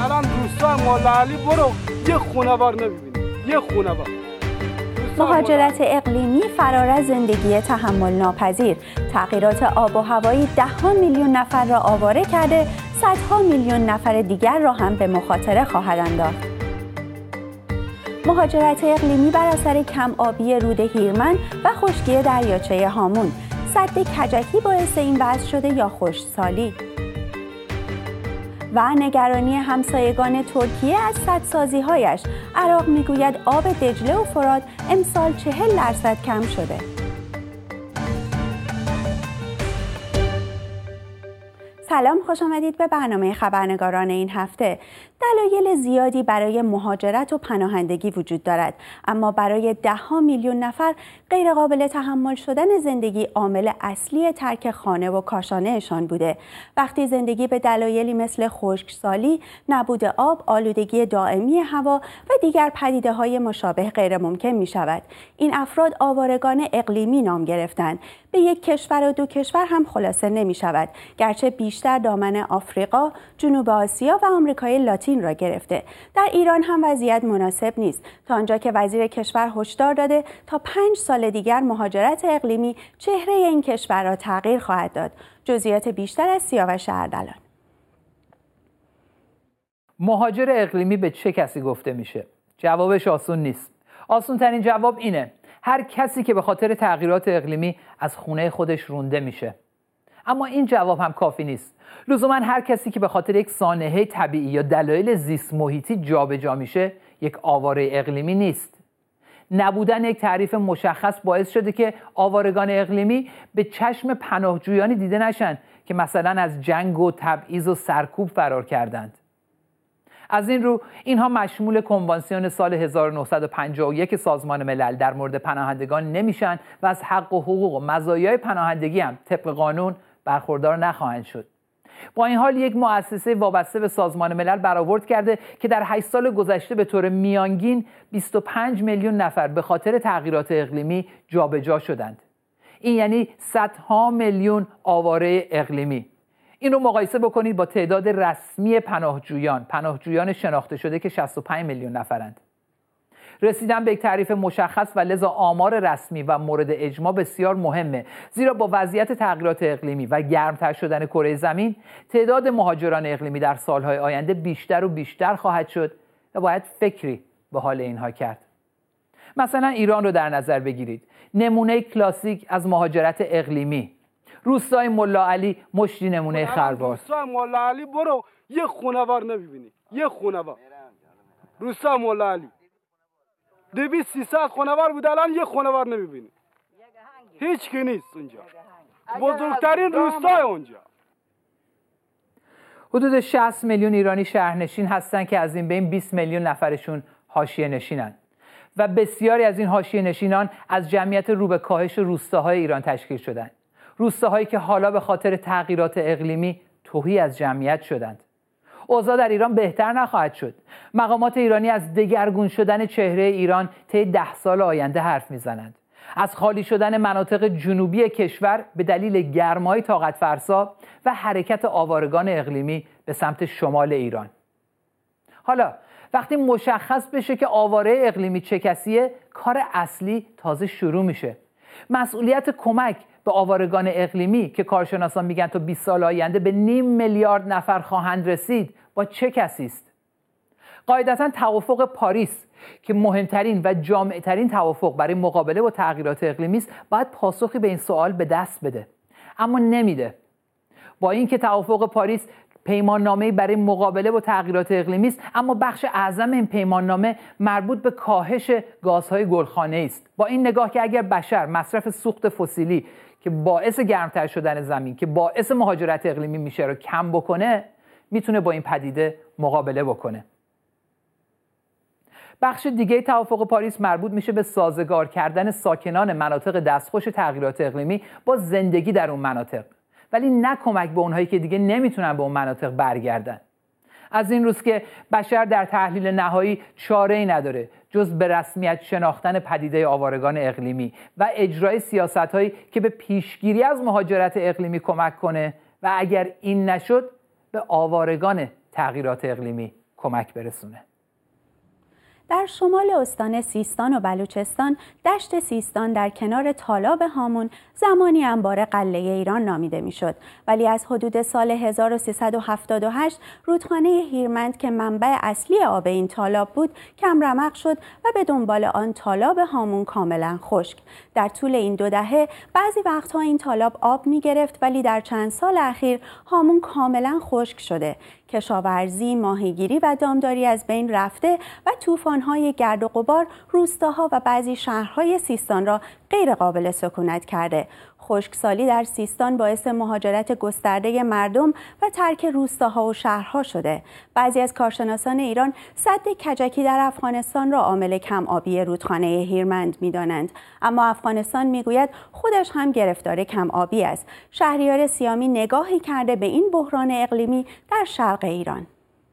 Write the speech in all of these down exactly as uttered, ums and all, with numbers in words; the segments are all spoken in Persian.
الان روستا مولا علی برو یه خونوار نمیبینی، یه خونوار. مهاجرت اقلیمی فرار از زندگی تحمل ناپذیر، تغییرات آب و هوایی ده ها میلیون نفر را آواره کرده، صدها میلیون نفر دیگر را هم به مخاطره خواهد انداخت. مهاجرت اقلیمی بر اثر کم آبی رود هیرمند و خشکی دریاچه هامون، سد کجکی باعث این وضع شده یا خشکسالی؟ و نگرانی همسایگان ترکیه از سدسازی‌هایش. عراق میگوید آب دجله و فرات امسال چهل درصد کم شده. سلام، خوش آمدید به برنامه خبرنگاران این هفته. دلایل زیادی برای مهاجرت و پناهندگی وجود دارد، اما برای ده ها میلیون نفر غیرقابل تحمل شدن زندگی عامل اصلی ترک خانه و کاشانهشان بوده. وقتی زندگی به دلایلی مثل خشکسالی، نبود آب، آلودگی دائمی هوا و دیگر پدیده‌های مشابه غیر ممکن می شود، این افراد آوارگان اقلیمی نام گرفتند. به یک کشور و دو کشور هم خلاصه نمی شود، گرچه بیشتر دامن آفریقا، جنوب آسیا و آمریکای لاتین را گرفته. در ایران هم وضعیت مناسب نیست، تا آنجا که وزیر کشور هشدار داده تا پنج سال دیگر مهاجرت اقلیمی چهره این کشور را تغییر خواهد داد. جزئیات بیشتر از سیاوش اردلان. مهاجر اقلیمی به چه کسی گفته میشه؟ جوابش آسون نیست. آسون ترین جواب اینه: هر کسی که به خاطر تغییرات اقلیمی از خونه خودش رونده میشه. اما این جواب هم کافی نیست. لزوما هر کسی که به خاطر یک سانحه طبیعی یا دلایل زیست محیطی جابجا میشه یک آواره اقلیمی نیست. نبودن یک تعریف مشخص باعث شده که آوارگان اقلیمی به چشم پناهجویانی دیده نشن که مثلا از جنگ و تبعیض و سرکوب فرار کردند. از این رو اینها مشمول کنوانسیون سال هزار و نهصد و پنجاه و یک سازمان ملل در مورد پناهندگان نمیشن و از حق و حقوق و مزایای پناهندگی هم طبق قانون برخوردار نخواهند شد. با این حال یک مؤسسه وابسته به سازمان ملل برآورد کرده که در هشت سال گذشته به طور میانگین بیست و پنج میلیون نفر به خاطر تغییرات اقلیمی جابجا شدند. این یعنی صدها میلیون آواره اقلیمی. این رو مقایسه بکنید با تعداد رسمی پناهجویان، پناهجویان شناخته شده که شصت و پنج میلیون نفرند. رسیدن به یک تعریف مشخص و لذا آمار رسمی و مورد اجماع بسیار مهمه، زیرا با وضعیت تغییرات اقلیمی و گرمتر شدن کره زمین تعداد مهاجران اقلیمی در سالهای آینده بیشتر و بیشتر خواهد شد و باید فکری به حال اینها کرد. مثلا ایران رو در نظر بگیرید، نمونه کلاسیک از مهاجرت اقلیمی. روستای مولا علی مشتی نمونه خربار. روستای مولا علی برو یه خونوار نمیبینی، یه خونوار. روستای مولا علی دویست سیصد خونوار بود، الان یه خونوار نمیبینی. هیچ کی نیست اونجا. بزرگترین روستای اونجا. حدود شصت میلیون ایرانی شهرنشین هستن که از این بین بیست میلیون نفرشون حاشیه نشینن و بسیاری از این حاشیه نشینان از جمعیت رو به کاهش روستاهای ایران تشکیل شدند. روستاهایی که حالا به خاطر تغییرات اقلیمی تهی از جمعیت شدند. اوضاع در ایران بهتر نخواهد شد. مقامات ایرانی از دگرگون شدن چهره ایران طی ده سال آینده حرف میزنند. از خالی شدن مناطق جنوبی کشور به دلیل گرمای طاقت فرسا و حرکت آوارگان اقلیمی به سمت شمال ایران. حالا وقتی مشخص بشه که آواره اقلیمی چه کسیه، کار اصلی تازه شروع میشه. مسئولیت کمک به آوارگان اقلیمی که کارشناسان میگن تا بیست سال آینده به نیم میلیارد نفر خواهند رسید، با چه کسی است؟ قاعدتاً توافق پاریس که مهمترین و جامعترین توافق برای مقابله با تغییرات اقلیمی است، باید پاسخی به این سوال به دست بده، اما نمیده. با اینکه توافق پاریس پیماننامه‌ای برای مقابله با تغییرات اقلیمی است، اما بخش اعظم این پیماننامه مربوط به کاهش گازهای گلخانه‌ای است. با این نگاه که اگر بشر مصرف سوخت فسیلی که باعث گرمتر شدن زمین، که باعث مهاجرت اقلیمی میشه، رو کم بکنه، میتونه با این پدیده مقابله بکنه. بخش دیگه توافق پاریس مربوط میشه به سازگار کردن ساکنان مناطق دستخوش تغییرات اقلیمی با زندگی در اون مناطق، ولی نه کمک به اونهایی که دیگه نمیتونن به اون مناطق برگردن. از این روز که بشر در تحلیل نهایی چاره‌ای نداره جز به رسمیت شناختن پدیده آوارگان اقلیمی و اجرای سیاست‌هایی که به پیشگیری از مهاجرت اقلیمی کمک کنه و اگر این نشد به آوارگان تغییرات اقلیمی کمک برسونه. در شمال استان سیستان و بلوچستان، دشت سیستان در کنار تالاب هامون زمانی انبار قلعه ایران نامیده میشد، ولی از حدود سال هزار و سیصد و هفتاد و هشت رودخانه هیرمند که منبع اصلی آب این تالاب بود کم رمق شد و به دنبال آن تالاب هامون کاملا خشک. در طول این دو دهه بعضی وقتها این تالاب آب می گرفت، ولی در چند سال اخیر هامون کاملا خشک شده. کشاورزی، ماهیگیری و دامداری از بین رفته و طوفان‌های گرد و غبار روستاها و بعضی شهرهای سیستان را غیر قابل سکونت کرده. خشکسالی در سیستان باعث مهاجرت گسترده مردم و ترک روستاها و شهرها شده. بعضی از کارشناسان ایران سد کجکی در افغانستان را عامل کم آبی رودخانه هیرمند می‌دانند، اما افغانستان میگوید خودش هم گرفتار کم آبی است. شهریار سیامی نگاهی کرده به این بحران اقلیمی در شرق ایران.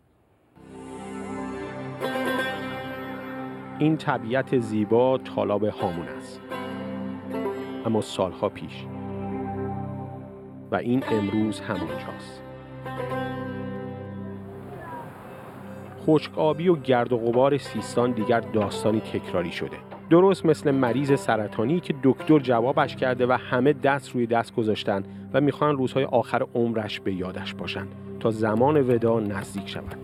این طبیعت زیبا تالاب هامون است، اما سالها پیش و این امروز همانجاست. خشک آبی و گرد و غبار سیستان دیگر داستانی تکراری شده. درست مثل مریض سرطانی که دکتر جوابش کرده و همه دست روی دست گذاشتن و میخوان روزهای آخر عمرش به یادش باشن تا زمان ودا نزدیک شود.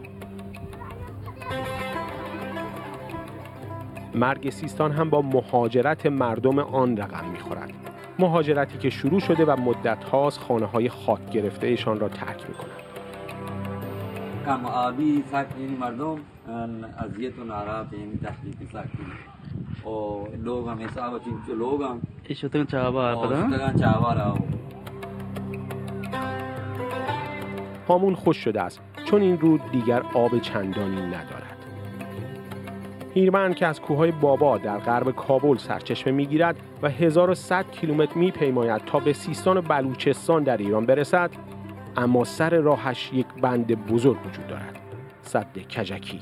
مرگ سیستان هم با مهاجرت مردم آن رقم میخورد. مهاجرتی که شروع شده و مدت هاست خانه های خاک گرفته ایشان را ترک میکنند. کم آبی ساکنین مردم اذیت و ناراحت این تحقیقی ساکنین و لوگ هم حساب چیم چو لوگ هم ایشتون چاوار پدا ایشتون چاوار آو. هامون خوش شده است چون این رود دیگر آب چندانی ندارد. هیرمند که از کوههای بابا در غرب کابل سرچشمه میگیرد و هزار و صد کیلومتر میپیماید تا به سیستان و بلوچستان در ایران برسد، اما سر راهش یک بند بزرگ وجود دارد، سد کجکی.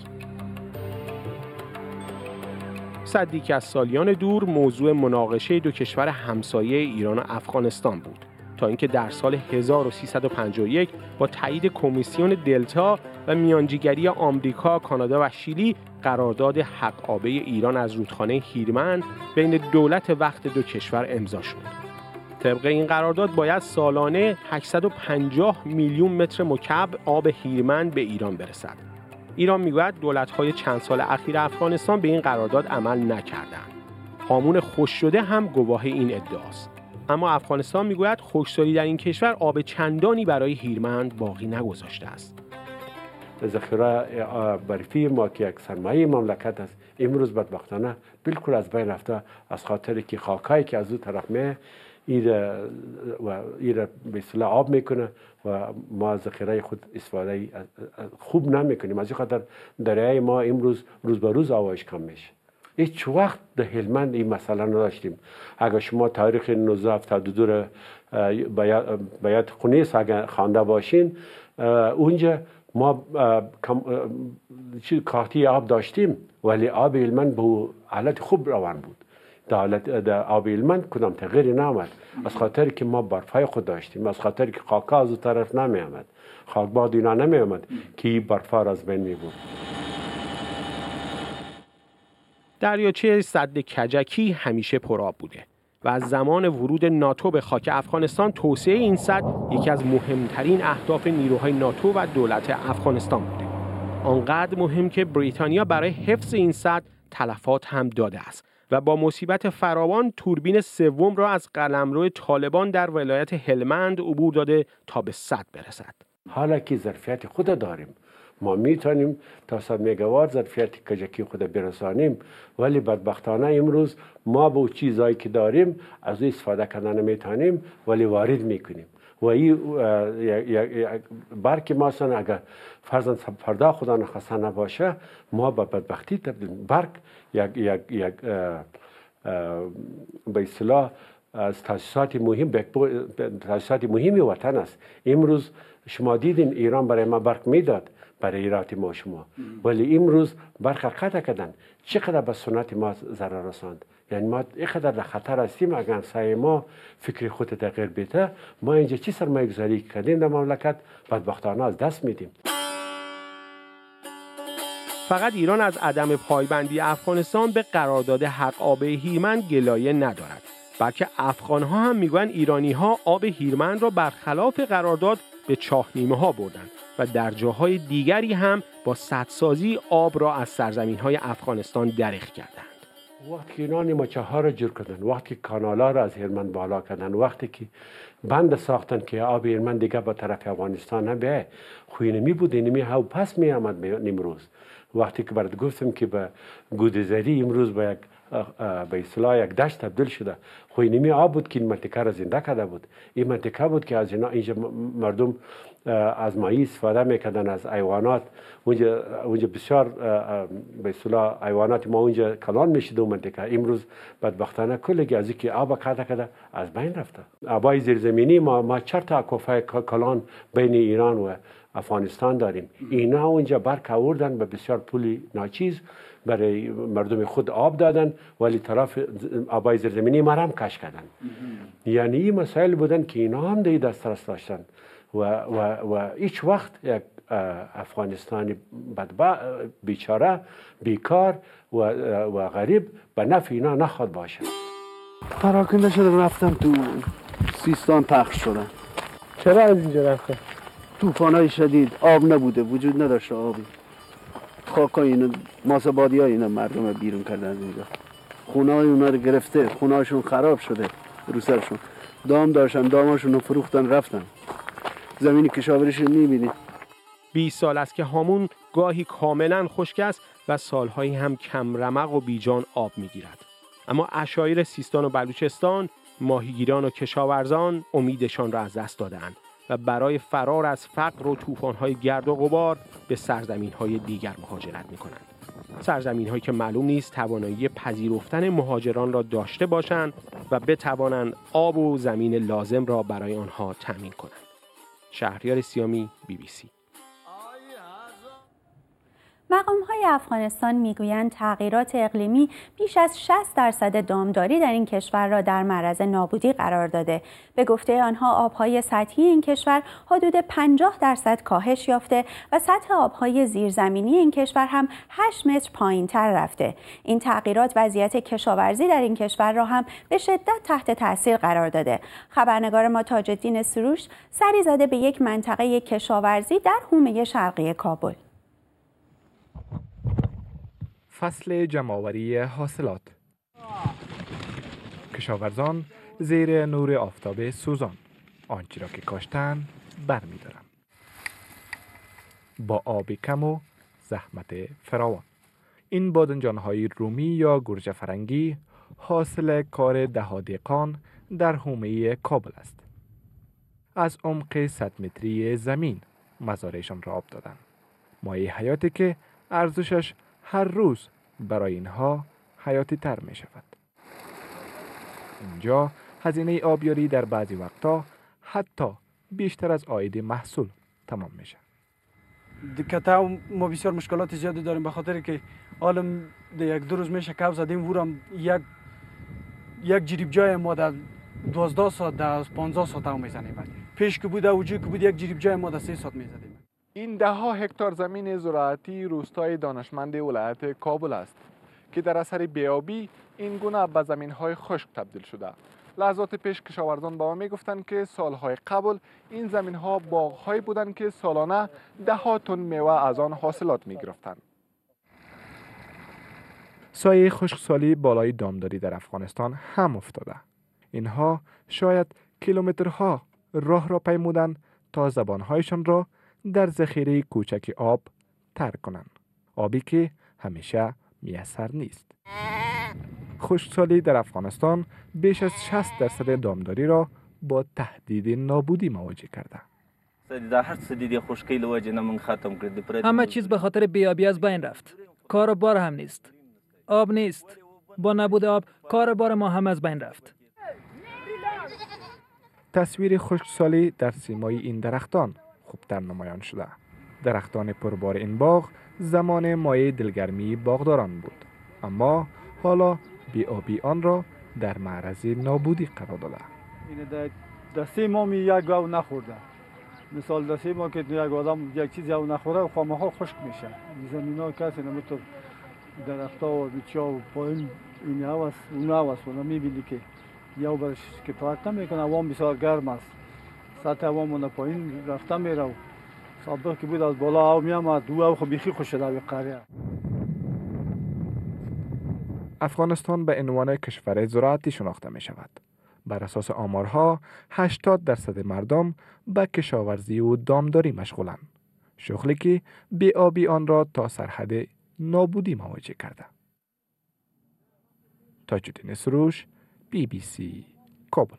سدی که از سالیان دور موضوع مناقشه دو کشور همسایه ایران و افغانستان بود، تا اینکه در سال هزار و سیصد و پنجاه و یک با تایید کمیسیون دلتا و میانجیگری آمریکا، کانادا و شیلی قرارداد حق آبه ایران از رودخانه هیرمند بین دولت وقت دو کشور امضا شد. طبق این قرارداد باید سالانه هشتصد و پنجاه میلیون متر مکعب آب هیرمند به ایران برسد. ایران میگوید دولت‌های چند سال اخیر افغانستان به این قرارداد عمل نکردند. هامون خشک شده هم گواه این ادعاست. اما افغانستان میگوید خشکسالی در این کشور آب چندانی برای هیرمند باقی نگذاشته است. ذخیره برفی ما که یک سرمایه مملکت است امروز بدبختانه بالکل از بین رفته، از خاطر که خاکایی که از اون طرف می ایره و ایره به اصطلاح آب میکنه و ما ذخیره خود استفاده خوب نمیکنیم. از این خاطر دریای ما امروز روز به روز آوایش کم میشه. هیچ وقت در هلمند این مسئله نداشتیم. اگر شما تاریخ نوزده هفتاد و دو را باید خونیس اگر خوانده باشین، اونجا ما کاهی آب داشتیم ولی آب هلمند به حالت خوب روان بود. در حالت در آب هلمند کدام تغییری نامد، از خاطر که ما برفای خود داشتیم، از خاطر که خاکا از اون طرف نمی آمد، خاکباد اینا نمی آمد که این برفا از بین می بود. دریاچه سد کجکی همیشه پرآب بوده و از زمان ورود ناتو به خاک افغانستان توسعه این سد یکی از مهمترین اهداف نیروهای ناتو و دولت افغانستان بوده. آنقدر مهم که بریتانیا برای حفظ این سد تلفات هم داده است و با مصیبت فراوان توربین سوم را از قلمرو طالبان در ولایت هلمند عبور داده تا به سد برسد. حالا که ظرفیت خود داریم، ما میتونیم تا صد مگاوات ظرفیت کجکی خود برسانیم، ولی بدبختانه امروز ما به چیزایی که داریم از او استفاده کردن نمیتونیم ولی وارد میکنیم و این برک ما سن اگر فرضاً فردا خدا نخواسته نباشه ما به بدبختی تبدیل. برک یک یک یک به اصطلاح از تاسیسات مهم تاسیسات مهمی وطن است. امروز شما دیدین ایران برای ما برق میداد برای ایرات ما شما، ولی امروز برق قطع کردن. چقدر به سنت ما ضرر رساند. یعنی ما اینقدر در خطر هستیم اگر سعی ما فکر خود تغییر بده، ما اینجا چی سرمایه گذاری کردیم در مملکت بدبختانه از دست میدیم. فقط ایران از عدم پایبندی افغانستان به قرارداد حق آب هیرمند گلایه ندارد، بلکه افغان‌ها هم میگویند ایرانی‌ها آب هیرمند را برخلاف قرارداد به چاه‌نیمه ها بردند و در جاهای دیگری هم با سدسازی آب را از سرزمین‌های افغانستان دریغ کردند. وقتی ایرانی مچه ها را جور کردن، وقتی کانالا را از هیرمند بالا کردن، وقتی که بند ساختن که آب هیرمند دیگه با طرف افغانستان نبیه، خوینمی بود اینمی ها پس می آمد امروز. وقتی که برات گفتم که به گودزری امروز با یک به اصطلاح یک دشت تبدیل شده، خوینمی آب بود که این منطقه را زنده کرده بود. این منطقه بود که از اینا اینجا مردم از ماهی استفاده میکردن، از حیوانات اونجا اونجا بسیار به اصطلاح حیوانات ما اونجا کلان میشد اون منطقه. امروز بدبختانه کلی از اینکه آب قطع کرده از بین رفته. آبای زیرزمینی ما ما چهار تا کوفه کلان بین ایران و افغانستان داریم. اینا اونجا برک آوردن به بسیار پولی ناچیز برای مردم خود آب دادن، ولی طرف آبای زیرزمینی ما هم کش کردن. یعنی این مسائل بودن که اینا هم دی دسترس داشتن و و و هیچ وقت یک افغانستانی بدبخت بیچاره بیکار و و غریب به نفع اینا نخواد باشه. پراکنده شدم رفتم تو سیستان پخش شدم. چرا از اینجا رفتم؟ طوفان‌های شدید، آب نبوده، وجود نداشته آبی. خاکای اینا ماسبادی های اینا مردم بیرون کردن از اینجا. خونه های اونا رو گرفته، خونه هاشون خراب شده رو سرشون. دام داشتن، داماشون رو فروختن رفتن. زمین کشاورزی می‌بینید. بیست سال است که هامون گاهی کاملا خشک است و سالهایی هم کم رمق و بیجان آب میگیرد. اما عشایر سیستان و بلوچستان، ماهیگیران و کشاورزان امیدشان را از دست دادند و برای فرار از فقر و طوفان‌های گرد و غبار به سرزمین‌های دیگر مهاجرت می‌کنند. سرزمین‌هایی که معلوم نیست توانایی پذیرفتن مهاجران را داشته باشند و بتوانند آب و زمین لازم را برای آنها تأمین کنند. شهریار سیامی، بی بی سی. مقام‌های افغانستان میگویند تغییرات اقلیمی بیش از شصت درصد دامداری در این کشور را در معرض نابودی قرار داده. به گفته آنها آبهای سطحی این کشور حدود پنجاه درصد کاهش یافته و سطح آبهای زیرزمینی این کشور هم هشت متر پایین‌تر رفته. این تغییرات وضعیت کشاورزی در این کشور را هم به شدت تحت تاثیر قرار داده. خبرنگار ما تاج‌الدین سروش سری زده به یک منطقه کشاورزی در حومه شرقی کابل. فصل جمع‌آوری حاصلات. کشاورزان زیر نور آفتاب سوزان آنچه را که کاشتند برمی‌دارند. با آب کم و زحمت فراوان. این بادنجان‌های رومی یا گرجه فرنگی حاصل کار ده دهقان در حومه کابل است. از عمق صد متری زمین مزارعشان را آب دادند. مایه حیاتی که ارزشش هر روز برای اینها حیاتی تر می شود. اینجا هزینه آبیاری در بعضی وقتا حتی بیشتر از عاید محصول تمام میشه. دکتا ما بسیار مشکلات زیادی داریم به خاطر که عالم یک دو روز میشه کاو زدیم ورم یک یک جریب جای ما در دوازده ساعت در پانزده ساعت هم میزنیم. پیش که بود اوجی که بود یک جریب جای ما در سه ساعت میزدیم. این ده ها هکتار زمین زراعتی روستای دانشمند ولایت کابل است که در اثر بیابی این گونه به زمین‌های خشک تبدیل شده. لحظات پیش کشاورزان با ما میگفتند که سالهای قبل این زمین‌ها باغ‌هایی بودند که سالانه ده ها تن میوه از آن حاصلات می‌گرفتند. سایه خشکسالی بالای دامداری در افغانستان هم افتاده. اینها شاید کیلومترها راه را پیمودند تا زبان‌هایشان را در ذخیره کوچک آب ترک کنند. آبی که همیشه میسر نیست. خشکسالی در افغانستان بیش از شصت درصد دامداری را با تهدید نابودی مواجه کرده. همه چیز به خاطر بیابی از بین رفت. کار و بار هم نیست. آب نیست. با نبود آب کار و بار ما هم از بین رفت. تصویر خشکسالی در سیمای این درختان خوبتر نمایان شده. درختان پربار این باغ زمان مایه دلگرمی باغداران بود، اما حالا بی‌آبی آن را در معرض نابودی قرار داده. این در سه ماه یک گاو نخورده. مثال دستی ما که یک آدم یک چیزی او نخوره خامخا خشک میشه. زمینا کسی نمیتونه درختا و بیچا و پایین این هواس اون هواس و میبینی که یا برش که پاک نمیکنه هوا بسیار گرم است. سطح هوا من پایین رفته میره. سابق که بود از بالا او میامد دو او خب بیخی خوش شده به قریه. افغانستان به عنوان کشور زراعتی شناخته می شود. بر اساس آمارها هشتاد درصد مردم به کشاورزی و دامداری مشغولند. شغلی که بی‌آبی آن را تا سرحد نابودی مواجه کرده. تاج‌الدین سروش، بی بی سی، کابل.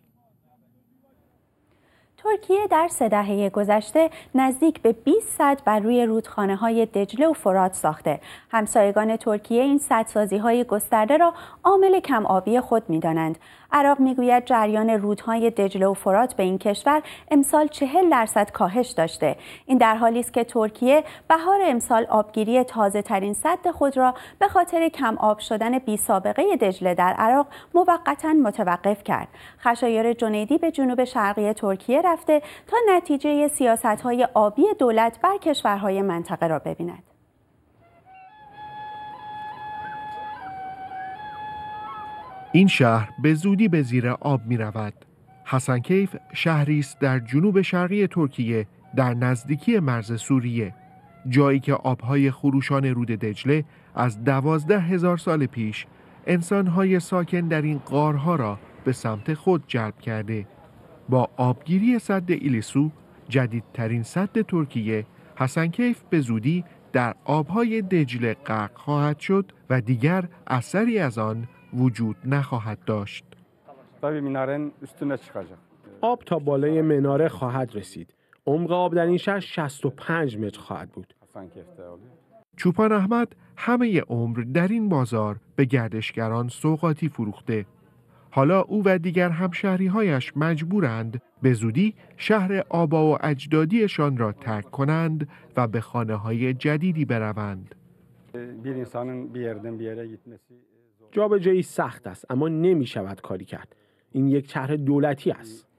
ترکیه در سه دهه گذشته نزدیک به بیست سد بر روی رودخانه‌های دجله و فرات ساخته. همسایگان ترکیه این سدسازی‌های گسترده را عامل کم آبی خود می‌دانند. عراق می‌گوید جریان رودهای دجله و فرات به این کشور امسال چهل درصد کاهش داشته. این در حالی است که ترکیه بهار امسال آبگیری تازه‌ترین سد خود را به خاطر کم آب شدن بی‌سابقه دجله در عراق موقتاً متوقف کرد. خشایار جنیدی به جنوب شرقی ترکیه رفته تا نتیجه سیاست‌های آبی دولت بر کشورهای منطقه را ببیند. این شهر به زودی به زیر آب می رود. حسنکیف شهری است در جنوب شرقی ترکیه در نزدیکی مرز سوریه، جایی که آبهای خروشان رود دجله از دوازده هزار سال پیش انسانهای ساکن در این غارها را به سمت خود جلب کرده. با آبگیری سد ایلیسو، جدیدترین سد ترکیه، حسنکیف به زودی در آبهای دجله غرق خواهد شد و دیگر اثری از آن وجود نخواهد داشت. آب تا بالای مناره خواهد رسید. عمق آب در این شهر شصت و پنج متر خواهد بود. چوپان احمد همه عمر در این بازار به گردشگران سوغاتی فروخته. حالا او و دیگر همشهری‌هایش مجبورند به زودی شهر آبا و اجدادیشان را ترک کنند و به خانه‌های جدیدی بروند. جابجایی سخت است اما نمی شود کاری کرد. این یک طرح دولتی است.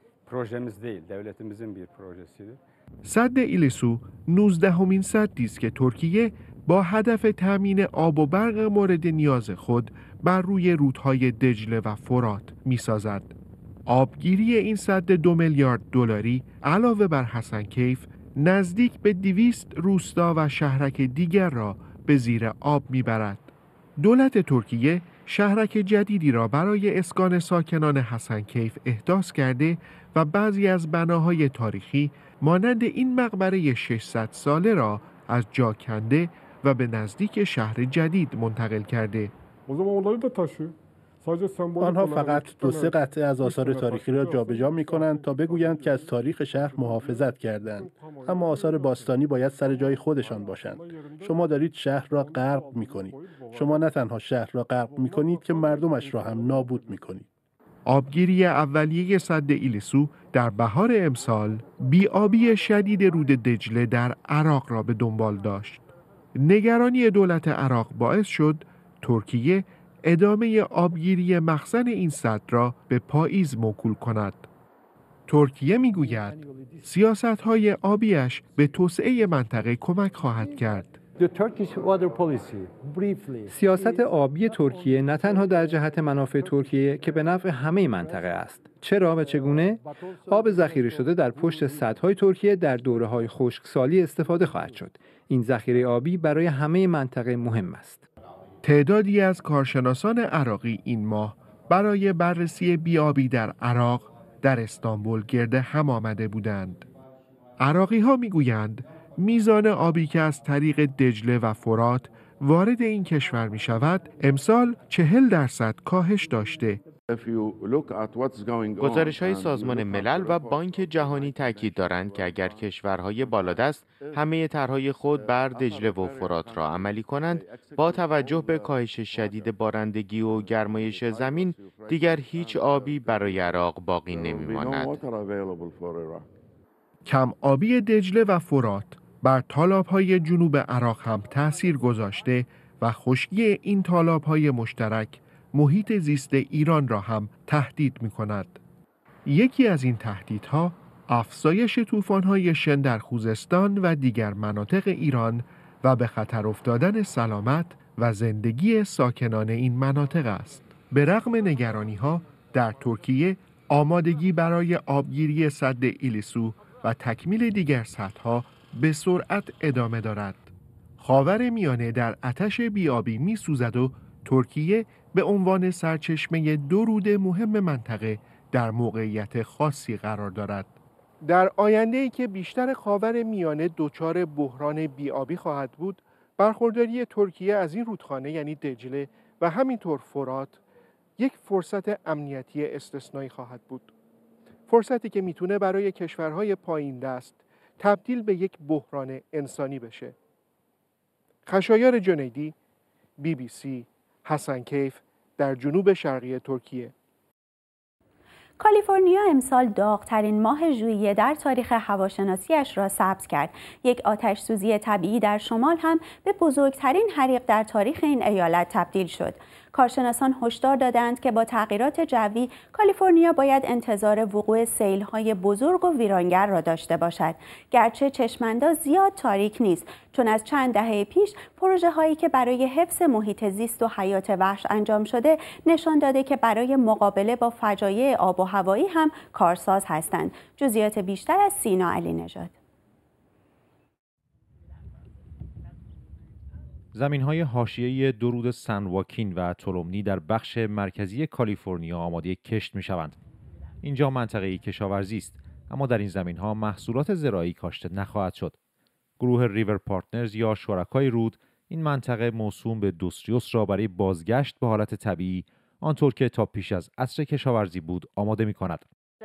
سد ایلیسو نوزدهمین سدی است که ترکیه با هدف تامین آب و برق مورد نیاز خود بر روی رودهای دجله و فرات می سازد. آبگیری این سد دو میلیارد دلاری علاوه بر حسنکیف نزدیک به دویست روستا و شهرک دیگر را به زیر آب می برد. دولت ترکیه شهرک جدیدی را برای اسکان ساکنان حسنکیف احداث کرده و بعضی از بناهای تاریخی مانند این مقبره ششصد ساله را از جا کنده و به نزدیک شهر جدید منتقل کرده. آنها فقط دو سه قطعه از آثار تاریخی را جابجا می‌کنند تا بگویند که از تاریخ شهر محافظت کردند، اما آثار باستانی باید سر جای خودشان باشند. شما دارید شهر را غرق می‌کنید. شما نه تنها شهر را غرق می‌کنید که مردمش را هم نابود می‌کنید. آبگیری اولیه سد ایلیسو در بهار امسال بی‌آبی شدید رود دجله در عراق را به دنبال داشت. نگرانی دولت عراق باعث شد ترکیه ادامه آبگیری مخزن این سد را به پاییز موکول کند. ترکیه میگوید سیاست‌های آبیش به توسعه منطقه کمک خواهد کرد. سیاست آبی ترکیه نه تنها در جهت منافع ترکیه که به نفع همه منطقه است. چرا و چگونه؟ آب ذخیره شده در پشت سدهای ترکیه در دوره‌های خشکسالی استفاده خواهد شد. این ذخیره آبی برای همه منطقه مهم است. تعدادی از کارشناسان عراقی این ماه برای بررسی بی‌آبی در عراق در استانبول گرد هم آمده بودند. عراقی‌ها می‌گویند میزان آبی که از طریق دجله و فرات وارد این کشور می شود امسال چهل درصد کاهش داشته. گزارش‌های سازمان ملل و بانک جهانی تاکید دارند که اگر کشورهای بالادست همه طرح‌های خود بر دجله و فرات را عملی کنند، با توجه به کاهش شدید بارندگی و گرمایش زمین دیگر هیچ آبی برای عراق باقی نمی‌ماند. کم آبی دجله و فرات بر تالاب‌های جنوب عراق هم تأثیر گذاشته و خشکی این تالاب‌های مشترک محیط زیست ایران را هم تهدید می‌کند. یکی از این تهدیدها افزایش طوفان‌های شن در خوزستان و دیگر مناطق ایران و به خطر افتادن سلامت و زندگی ساکنان این مناطق است. به رغم نگرانی‌ها در ترکیه آمادگی برای آبگیری سد ایلیسو و تکمیل دیگر سدها به سرعت ادامه دارد. خاورمیانه در آتش بیابی می‌سوزد و ترکیه به عنوان سرچشمه دو رود مهم منطقه در موقعیت خاصی قرار دارد. در آینده‌ای که بیشتر خاورمیانه دچار بحران بیابی خواهد بود، برخورداری ترکیه از این رودخانه یعنی دجله و همینطور فرات یک فرصت امنیتی استثنایی خواهد بود. فرصتی که میتونه برای کشورهای پایین دست تبدیل به یک بحران انسانی بشه. خشایار جنیدی، بی بی سی، حسن کیف در جنوب شرقی ترکیه. کالیفرنیا امسال داغ‌ترین ماه ژوئیه در تاریخ هواشناسیش را ثبت کرد. یک آتش سوزی طبیعی در شمال هم به بزرگترین حریق در تاریخ این ایالت تبدیل شد. کارشناسان هشدار دادند که با تغییرات جوی کالیفرنیا باید انتظار وقوع سیل‌های بزرگ و ویرانگر را داشته باشد. گرچه چشمانداز زیاد تاریک نیست، چون از چند دهه پیش پروژه هایی که برای حفظ محیط زیست و حیات وحش انجام شده نشان داده که برای مقابله با فجایع آب و هوایی هم کارساز هستند. جزئیات بیشتر از سینا علی نژاد. زمین‌های حاشیه‌ای دو رود سن واکین و تولومنی در بخش مرکزی کالیفرنیا آماده کشت می‌شوند. اینجا منطقه‌ای کشاورزی است، اما در این زمین‌ها محصولات زراعی کاشته نخواهد شد. گروه ریور پارتنرز یا شرکای رود این منطقه موسوم به دوستریوس را برای بازگشت به حالت طبیعی آنطور که تا پیش از عصر کشاورزی بود آماده می‌کند.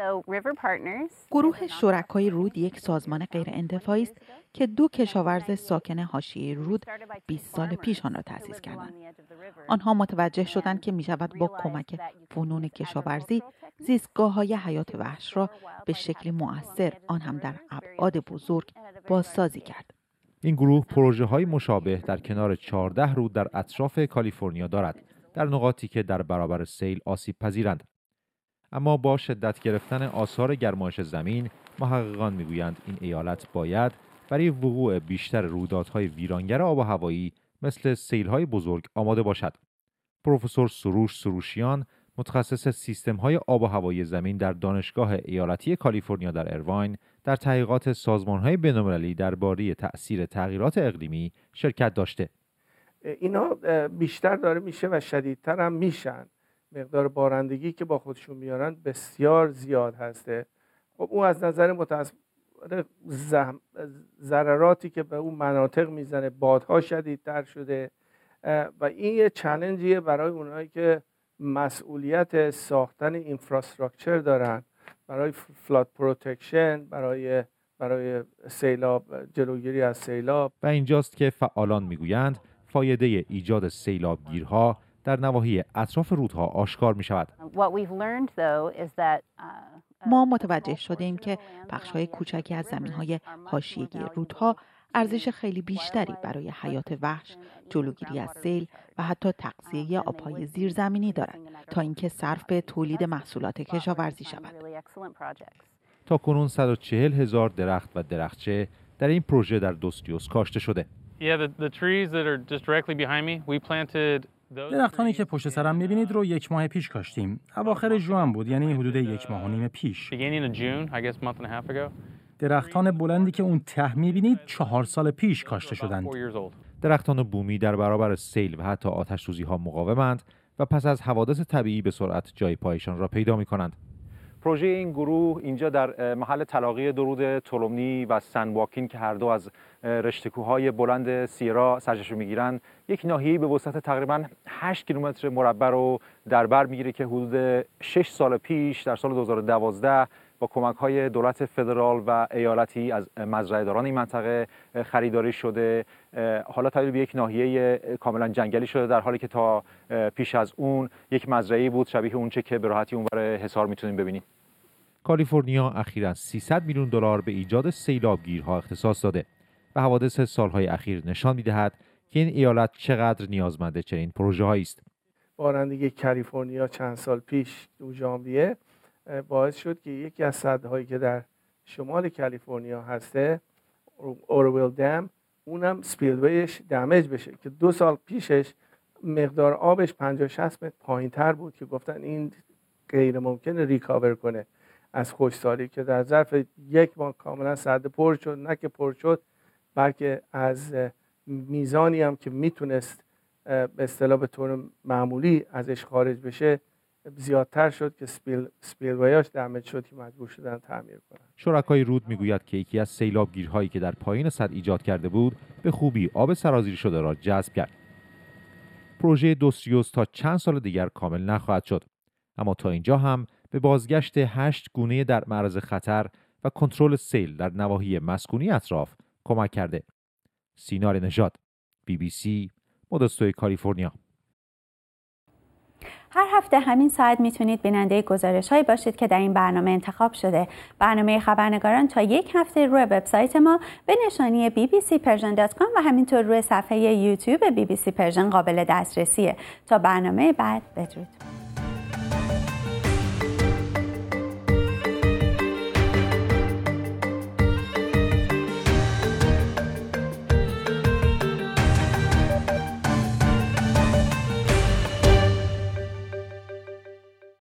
گروه شرکای رود یک سازمان غیرانتفاعی است که دو کشاورز ساکن حاشیه رود بیست سال پیش آن را تأسیس کردند. آنها متوجه شدند که می‌شود با کمک فنون کشاورزی زیستگاه‌های حیات وحش را به شکلی مؤثر، آن هم در ابعاد بزرگ، بازسازی کرد. این گروه پروژه‌های مشابه در کنار چهارده رود در اطراف کالیفرنیا دارد، در نقاطی که در برابر سیل آسیب پذیرند. اما با شدت گرفتن آثار گرمایش زمین، محققان میگویند این ایالت باید برای وقوع بیشتر رویدادهای ویرانگر آب و هوایی مثل سیل‌های بزرگ آماده باشد. پروفسور سروش سروشیان، متخصص سیستم‌های آب و هوایی زمین در دانشگاه ایالتی کالیفرنیا در اروین، در تحقیقات سازمان‌های بین‌المللی درباره تأثیر تغییرات اقلیمی شرکت داشته. اینا بیشتر داره میشه و شدیدتر هم میشن. مقدار بارندگی که با خودشون میارن بسیار زیاد هسته. خب اون از نظر متأسف ضرراتی که به اون مناطق میزنه، بادها شدیدتر شده و این یه چالنجیه برای اونایی که مسئولیت ساختن اینفراستراکچر دارن، برای فلاد پروتکشن، برای برای سیلاب، جلوگیری از سیلاب. و اینجاست که فعالان میگویند فایده ایجاد سیلابگیرها در نواحی اطراف رودها آشکار می شود. ما متوجه شدیم که بخش‌های کوچکی از زمین‌های حاشیه‌ای رودها ارزش خیلی بیشتری برای حیات وحش، جلوگیری از سیل و حتی تغذیه آب‌های زیرزمینی دارند تا اینکه صرف به تولید محصولات کشاورزی شود. تا کنون صد و چهل هزار درخت و درختچه در این پروژه در دوستریوس کاشته شده. درختانی که پشت سرم می‌بینید رو یک ماه پیش کاشتیم. اواخر ژوئن بود، یعنی حدود یک ماه و نیم پیش. درختان بلندی که اون ته می‌بینید چهار سال پیش کاشته شدند. درختان بومی در برابر سیل و حتی آتش‌سوزی‌ها مقاومند و پس از حوادث طبیعی به سرعت جای پایشان را پیدا می‌کنند. پروژه این گروه اینجا در محل تلاقی دو رود تولومنی و سن واکین که هر دو از رشته کوههای بلند سیرا سرچشمه میگیرند، یک ناحیه‌ای به وسعت تقریباً هشت کیلومتر مربع رو در بر میگیره که حدود شش سال پیش در سال دو هزار و دوازده با کمک‌های دولت فدرال و ایالتی از مزرعه‌داران این منطقه خریداری شده. حالا تبدیل به یک ناحیه کاملا جنگلی شده، در حالی که تا پیش از اون یک مزرعه‌ای بود شبیه اونچه که به راحتی اونور حصار میتونیم ببینید. کالیفرنیا اخیراً سیصد میلیون دلار به ایجاد سیلابگیرها اختصاص داده و حوادث سالهای اخیر نشان می‌دهد که این ایالت چقدر نیازمند چنین پروژه‌هایی است. بارندگی کالیفرنیا چند سال پیش دو ژانویه باعث شد که یکی از سدهایی که در شمال کالیفرنیا هسته، اورویل دم، اونم سپیلویش دمیج بشه که دو سال پیشش مقدار آبش پنجاه شصت متر پایین تر بود که گفتن این غیر ممکنه ریکاور کنه از خشکسالی، که در ظرف یک ماه کاملا سد پر شد، نه که پر شد بلکه از میزانی هم که میتونست به اصطلاح به طور معمولی ازش خارج بشه زیادتر شد که سپیل سپیلویاش دمیج شد که مجبور شدن تعمیر کنن. شرکای رود میگوید که یکی از سیلابگیرهایی که در پایین سد ایجاد کرده بود به خوبی آب سرازیر شده را جذب کرد. پروژه دوستریوس تا چند سال دیگر کامل نخواهد شد، اما تا اینجا هم به بازگشت هشت گونه در معرض خطر و کنترل سیل در نواحی مسکونی اطراف کمک کرده. سینار نژاد، بی بی سی، مودستوی کالیفرنیا. هر هفته همین ساعت میتونید بیننده گزارش هایی باشید که در این برنامه انتخاب شده. برنامه خبرنگاران تا یک هفته روی وبسایت ما به نشانی بی بی سی پرژن دات کام و همینطور روی صفحه یوتیوب بی بی سی پرژن قابل دسترسیه. تا برنامه بعد، بدرود.